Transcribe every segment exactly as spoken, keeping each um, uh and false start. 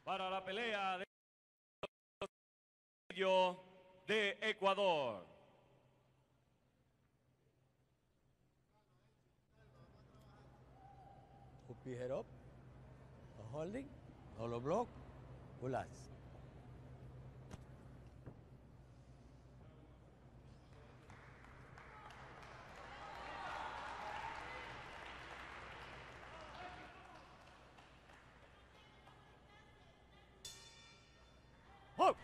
para la pelea de, de Ecuador. Up your head up, holding, hollow block, relax. Hook!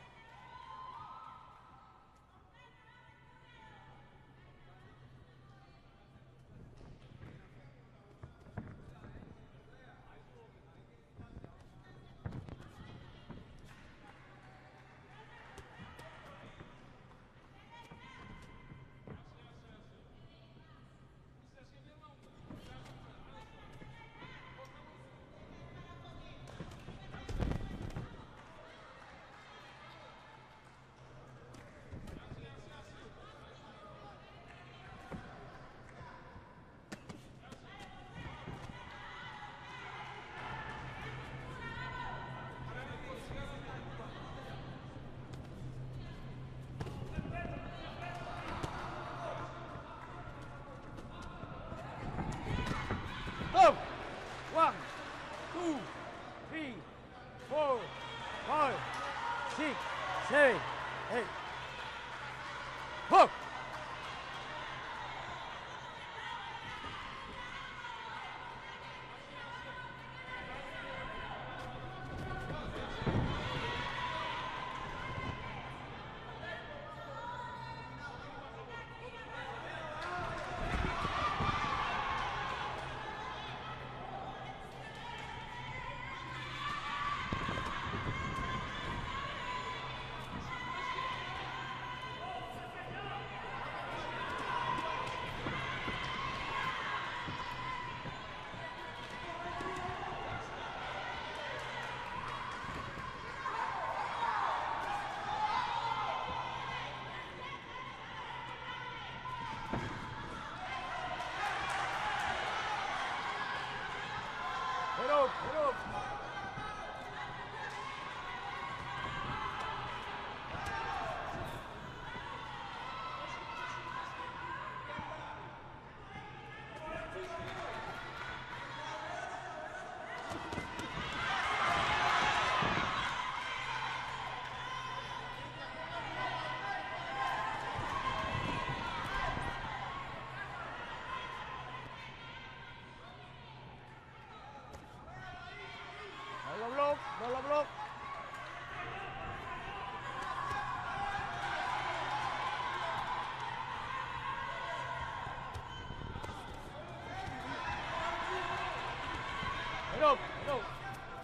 Go! One, two, three, four, five, six, seven, eight. Hook! Get up, get up. No lo block, no lo block. Get up, get up.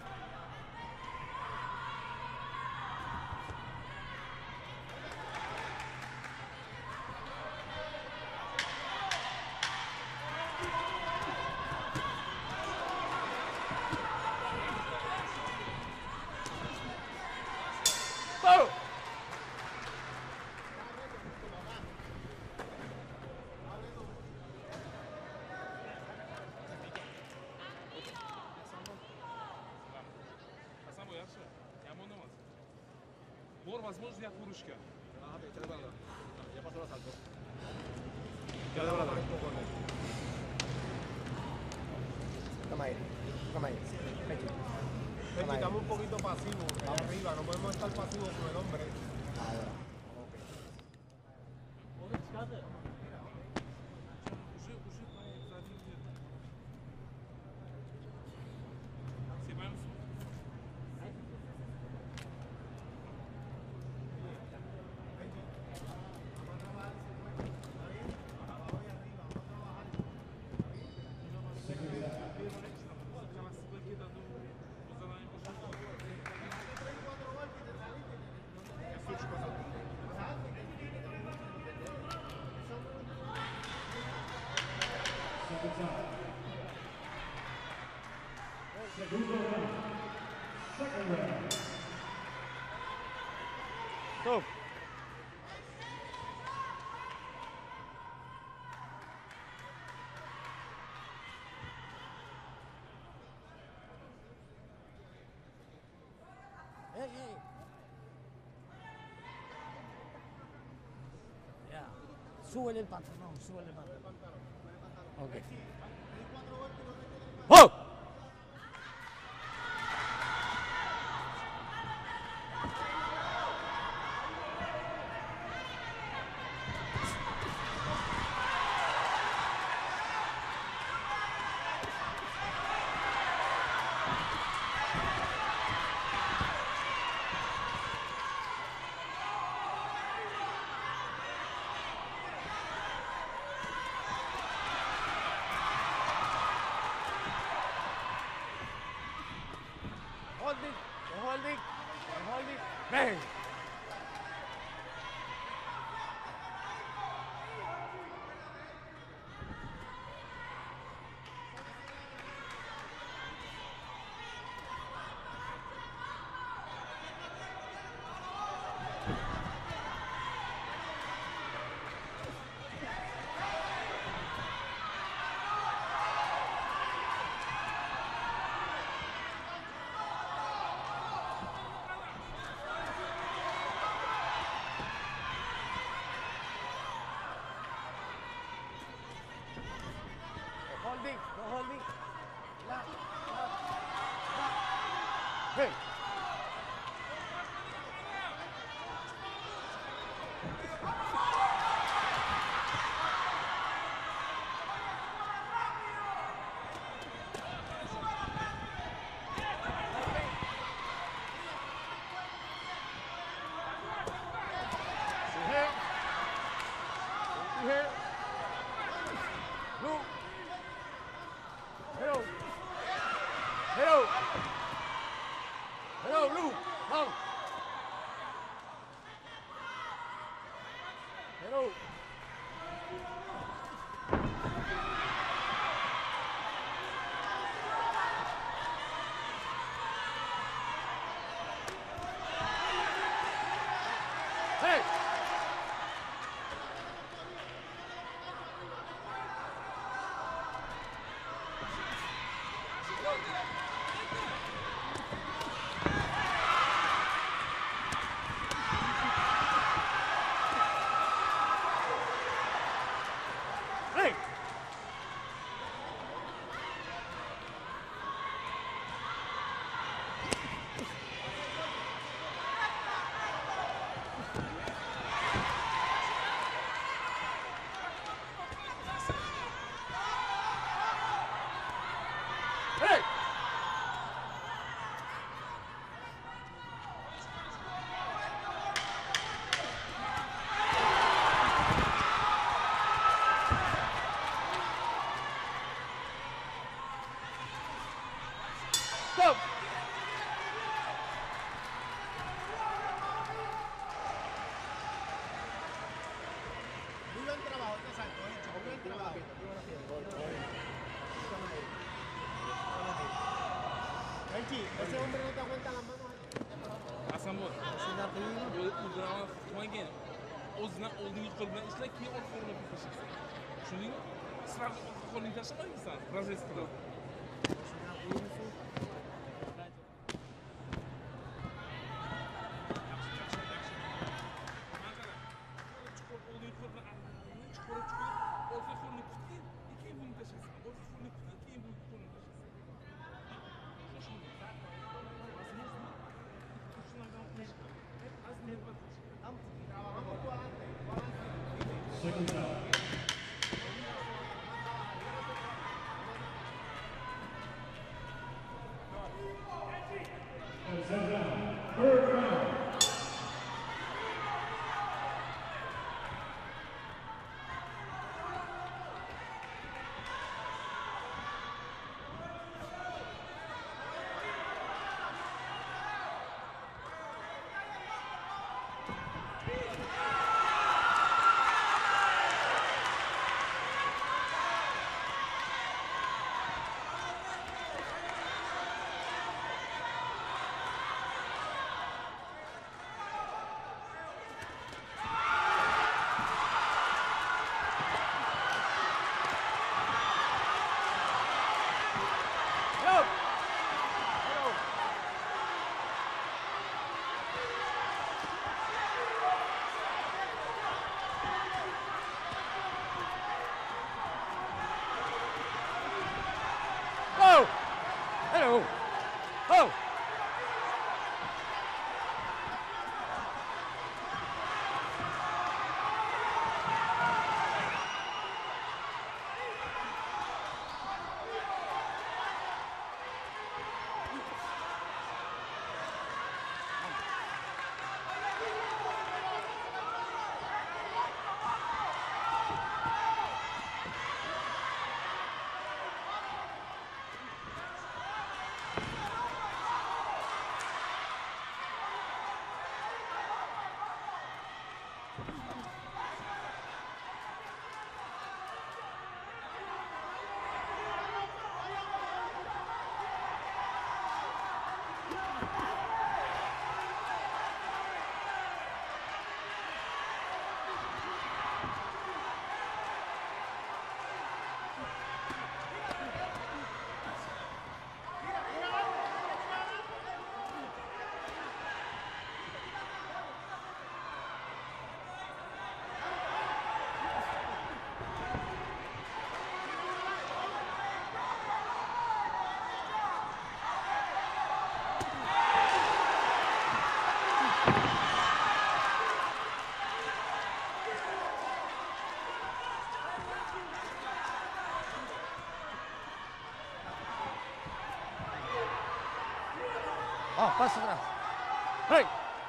Go! Hasanboy, yaxshi. Yomon emas. Bor возможность urishga. Ajá, te echa de ya pasó el asalto. Ya de verdad. Toma ahí, toma ahí. Pecho. Pechi, estamos un poquito pasivos allá arriba, no podemos estar pasivos con el hombre. Ahora. Уже, уже забил где-то. Снимаемся. Stop. hey, hey. Ya. Súbele el pantalón, súbele el pantalón. Ok. ¡Oh! Hold it, hold it, hold it. Bang! Holding, no holding. La, la, la. Hey. Here. Here. Blue. Hello. Hello. Hello, Blue. Come. Hello. Hey. Hey. Hey. Stop. Muy buen trabajo, este salto, ¿eh? Muy buen trabajo. Elchi, ese hombre no te aguanta las manos. Hasanboy. O'zini qilmagan. O'zini oldingi qo'l bilan ishlab, keyin orqa qo'l bilan tashlaysan. Tushundingmi? Sразу orqa qo'lni tashlamaysan, razrez qilib. Second foul. And set down. Third round. Ah, pasa atrás. ¡Hey!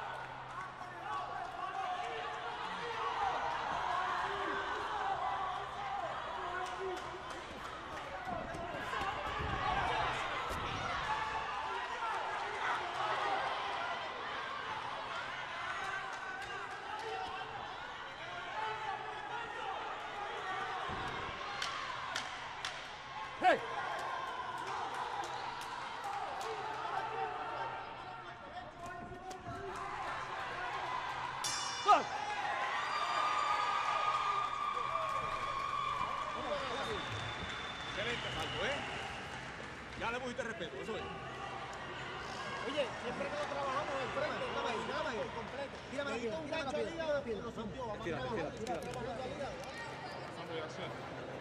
¡Hey! ¡Ah! Excelente salto, ¿eh? Ya le pusiste respeto, eso es. Oye, siempre que lo trabajamos de frente, dame ahí, dame ahí, por completo. Tírame la pierna, tírame la pierna. Tírame la pierna, lo sintió, vamos a Tírate, trabajar, tírate, tírate, bajando al hígado. Hasanboy, gracias.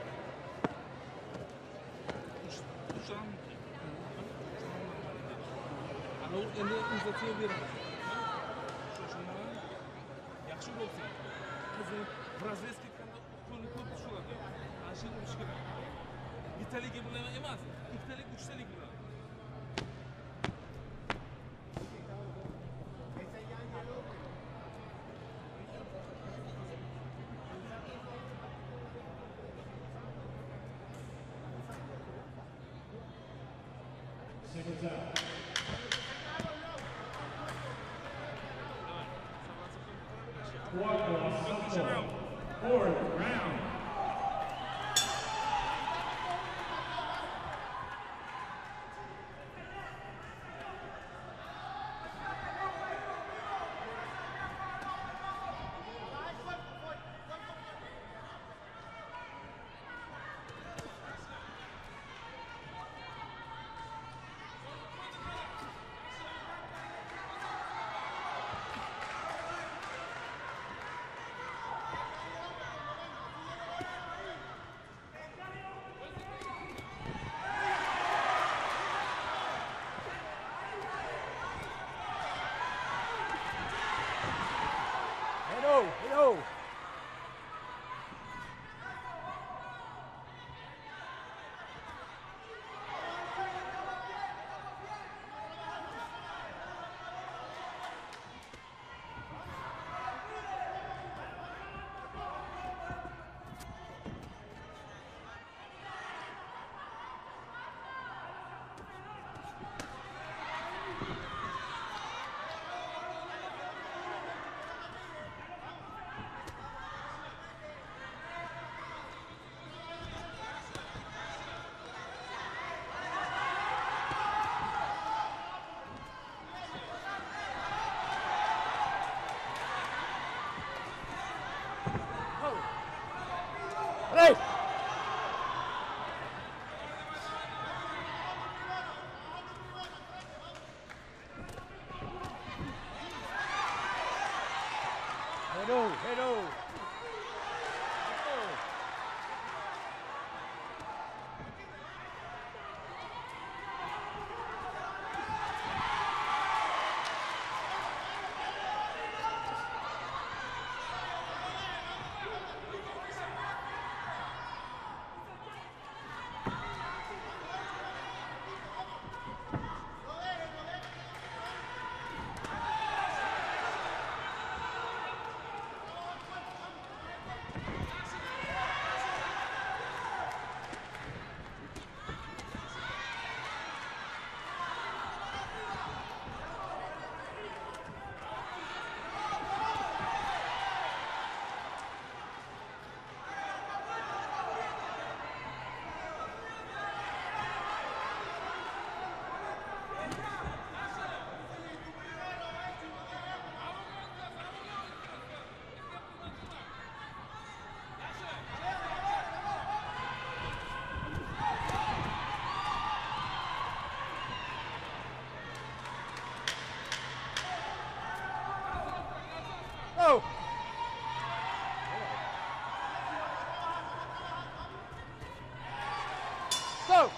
Uçuran mı? Ana o endi uzatıyor beramiz. Shu shundan yaxshi bo'lsin. Qizni razvez ketganda qo'lni ko'p tushiradi. Ana shu urish kerak. Bittaligi bilan emas, ikkitalik, uchtalik bilan. Seconds out. Squad loss, Hasanboy. Fourth round. Hello, hello. Hey! Hello, hello. Oh! Go!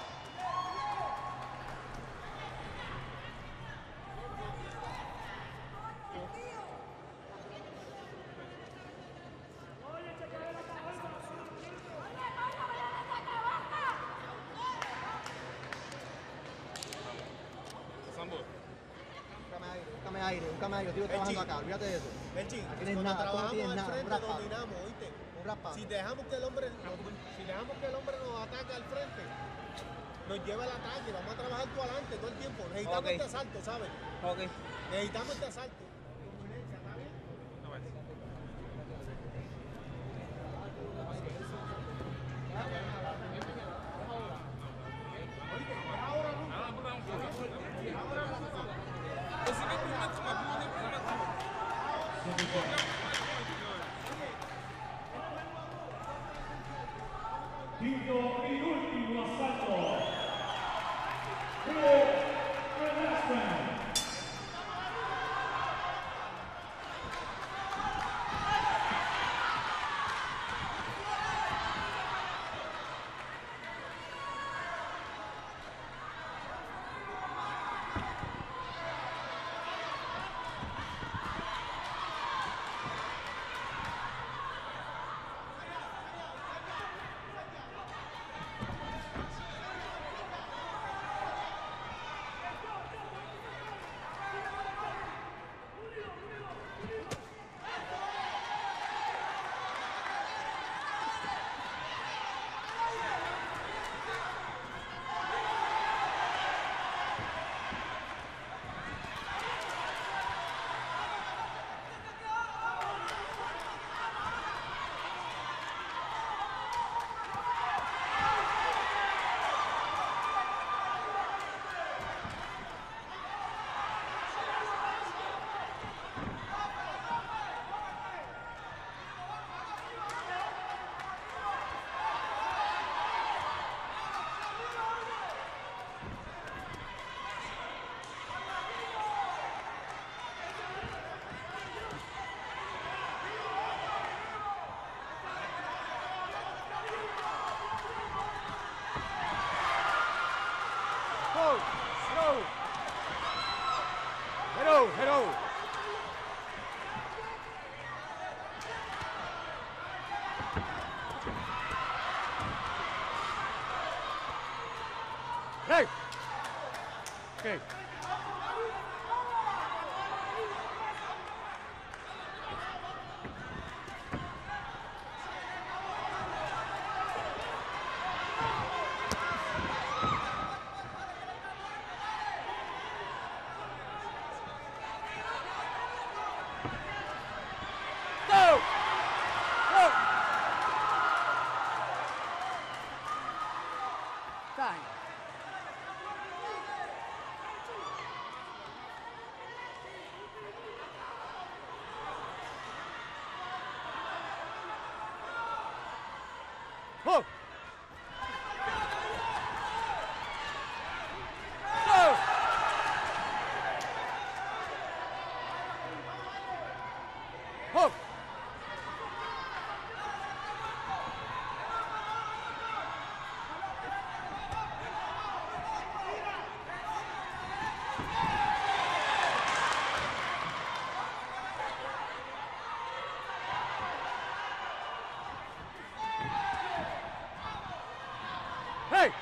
Hasanboy. búscame aire, búscame aire, yo estoy trabajando acá, olvídate de eso. Benchi, Aquí no hay cuando nada, tú no trabajamos tienes al nada, un frente raspado. dominamos, ¿oíste? Un raspado. Si dejamos que el hombre, si dejamos que el hombre nos ataque al frente, nos lleva al ataque, vamos a trabajar tú adelante todo el tiempo. Necesitamos Ok. este asalto, ¿sabes? Ok. Necesitamos este asalto. ¿Está bien? Quinto y último asalto. For the last round. Hello. Hello, hello. Hey. Okay. Go! Go! Time. Go! Go! Go! Hey!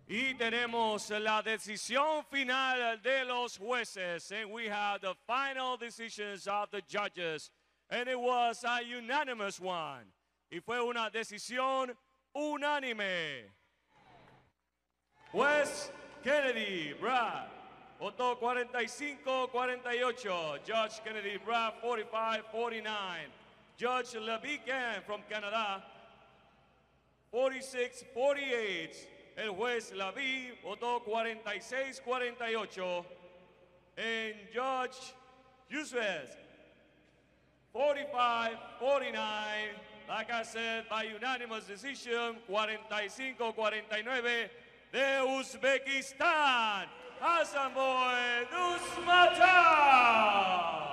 Y tenemos la decisión final de los jueces. And we have the final decisions of the judges. And it was a unanimous one. Y fue una decisión unánime. Juez Kennedy Brad votó cuarenta y cinco cuarenta y ocho. Judge Kennedy Brad forty-five forty-nine. Judge Levican from Canada forty-six forty-eight. El juez Lavi votó cuarenta y seis cuarenta y ocho. And Judge Yusuf forty-five forty-nine. Like I said, by unanimous decision, cuarenta y cinco cuarenta y nueve de Uzbekistán, Hasanboy Dusmatov.